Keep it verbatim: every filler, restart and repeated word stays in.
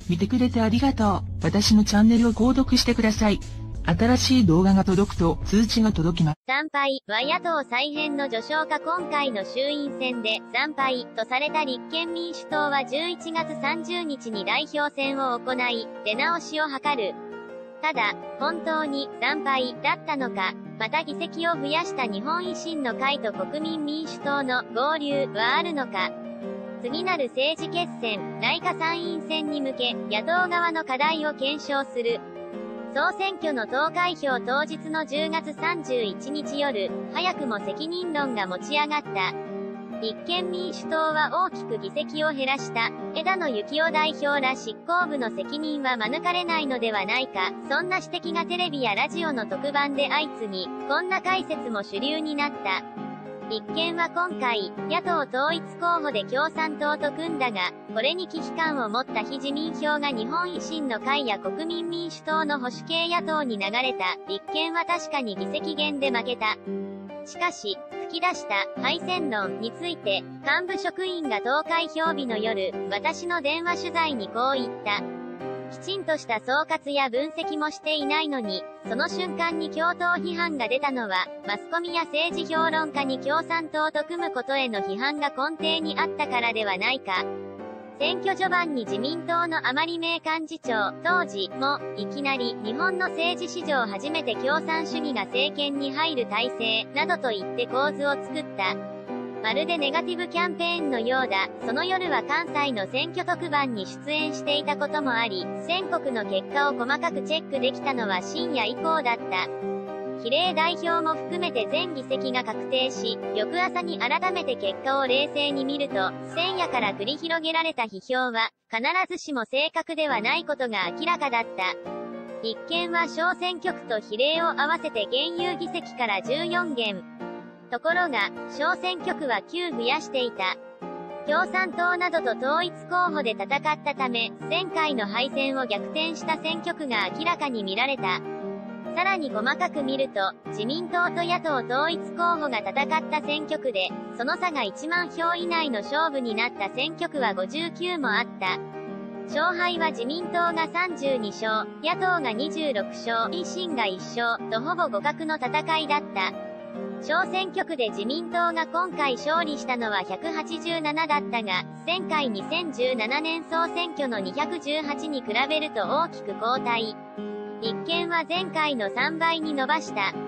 見てくれてありがとう。私のチャンネルを購読してください。新しい動画が届くと通知が届きます。 惨敗は野党再編の序章か。今回の衆院選で惨敗とされた立憲民主党はじゅういちがつさんじゅうにちに代表選を行い、出直しを図る。ただ、本当に惨敗だったのか、また議席を増やした日本維新の会と国民民主党の合流はあるのか。次なる政治決戦、内科参院選に向け、野党側の課題を検証する。総選挙の投開票当日のじゅうがつさんじゅういちにち夜、早くも責任論が持ち上がった。立憲民主党は大きく議席を減らした。枝野幸男代表ら執行部の責任は免れないのではないか。そんな指摘がテレビやラジオの特番で相次ぎ、こんな解説も主流になった。立憲は今回、野党統一候補で共産党と組んだが、これに危機感を持った非自民票が日本維新の会や国民民主党の保守系野党に流れた。立憲は確かに議席減で負けた。しかし、吹き出した敗戦論について、幹部職員が投開票日の夜、私の電話取材にこう言った。きちんとした総括や分析もしていないのに、その瞬間に共闘批判が出たのは、マスコミや政治評論家に共産党と組むことへの批判が根底にあったからではないか。選挙序盤に自民党の甘利明幹事長、当時も、いきなり、日本の政治史上初めて共産主義が政権に入る体制、などと言って構図を作った。まるでネガティブキャンペーンのようだ。その夜は関西の選挙特番に出演していたこともあり、全国の結果を細かくチェックできたのは深夜以降だった。比例代表も含めて全議席が確定し、翌朝に改めて結果を冷静に見ると、前夜から繰り広げられた批評は、必ずしも正確ではないことが明らかだった。立憲は小選挙区と比例を合わせて現有議席からじゅうよんげん。ところが、小選挙区はきゅう増やしていた。共産党などと統一候補で戦ったため、前回の敗戦を逆転した選挙区が明らかに見られた。さらに細かく見ると、自民党と野党統一候補が戦った選挙区で、その差がいちまんひょう以内の勝負になった選挙区はごじゅうきゅうもあった。勝敗は自民党がさんじゅうにしょう、野党がにじゅうろくしょう、維新がいっしょう、とほぼ互角の戦いだった。小選挙区で自民党が今回勝利したのはひゃくはちじゅうななだったが、前回にせんじゅうななねん総選挙のにひゃくじゅうはちに比べると大きく後退。立憲は前回のさんばいに伸ばした。